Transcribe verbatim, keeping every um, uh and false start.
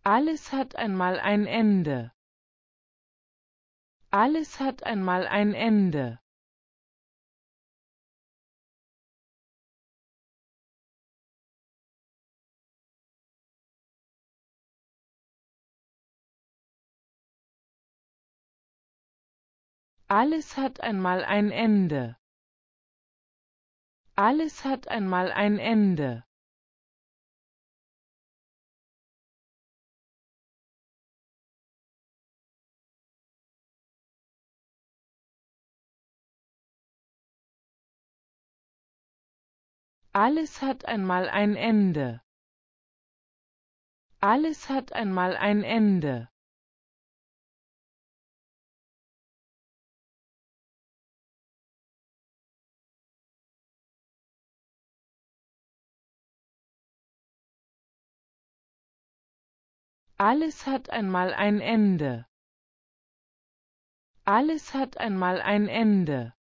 Alles hat einmal ein Ende. Alles hat einmal ein Ende. Alles hat einmal ein Ende. Alles hat einmal ein Ende. Alles hat einmal ein Ende. Alles hat einmal ein Ende. Alles hat einmal ein Ende. Alles hat einmal ein Ende.